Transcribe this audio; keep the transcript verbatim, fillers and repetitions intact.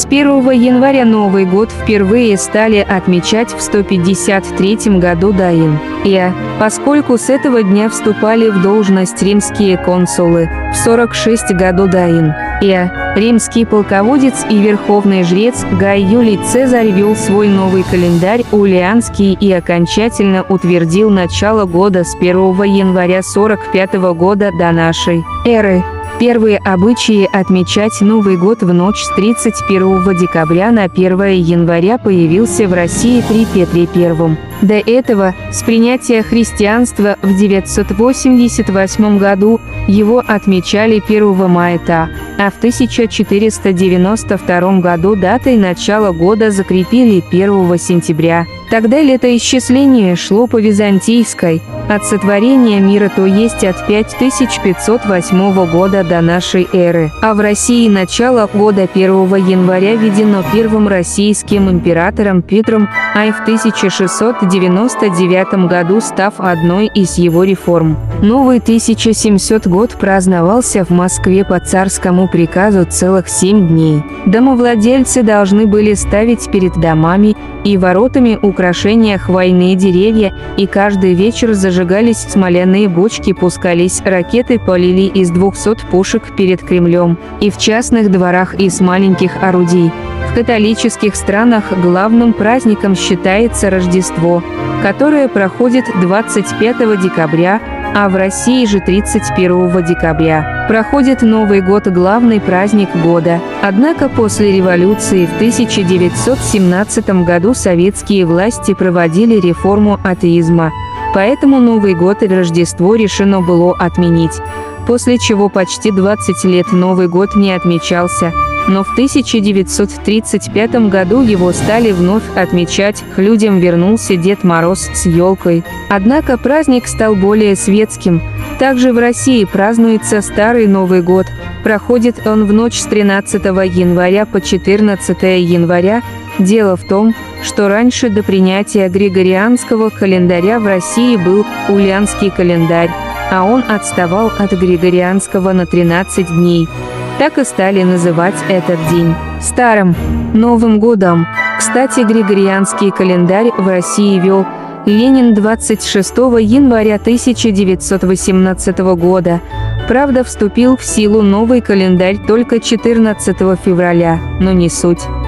первого января Новый год впервые стали отмечать в сто пятьдесят третьем году до ин. И, поскольку с этого дня вступали в должность римские консулы, в сорок шестом году до ин. И, римский полководец и верховный жрец Гай Юлий Цезарь ввел свой новый календарь Улианский и окончательно утвердил начало года с первого января сорок пятого года до нашей эры. Первые обычаи отмечать Новый год в ночь с тридцать первого декабря на первое января появился в России при Петре Первом. До этого, с принятия христианства в девятьсот восемьдесят восьмом году, его отмечали первого мая, а в тысяча четыреста девяносто втором году датой начала года закрепили первого сентября. Тогда летоисчисление шло по византийской, от сотворения мира, то есть от пять тысяч пятьсот восьмого года до нашей эры, а в России начало года первого января введено первым российским императором Петром, а и в тысяча шестьсот девяносто девятом году став одной из его реформ. Новый тысяча семисотый год праздновался в Москве по царскому приказу целых семь дней. Домовладельцы должны были ставить перед домами и воротами украшения хвойные деревья, и каждый вечер зажигались смоляные бочки, пускались ракеты, полили из двухсот пушек перед Кремлем, и в частных дворах из маленьких орудий. В католических странах главным праздником считается Рождество, которое проходит двадцать пятого декабря, а в России же тридцать первого декабря. Проходит Новый год, главный праздник года. Однако после революции в тысяча девятьсот семнадцатом году советские власти проводили реформу атеизма, поэтому Новый год и Рождество решено было отменить, после чего почти двадцать лет Новый год не отмечался. Но в тысяча девятьсот тридцать пятом году его стали вновь отмечать, к людям вернулся Дед Мороз с елкой. Однако праздник стал более светским. Также в России празднуется Старый Новый год. Проходит он в ночь с тринадцатого января по четырнадцатое января. Дело в том, что раньше до принятия Григорианского календаря в России был Улианский календарь, а он отставал от Григорианского на тринадцать дней. Так и стали называть этот день Старым Новым годом. Кстати, Григорианский календарь в России ввел Ленин двадцать шестого января тысяча девятьсот восемнадцатого года. Правда, вступил в силу новый календарь только четырнадцатого февраля, но не суть.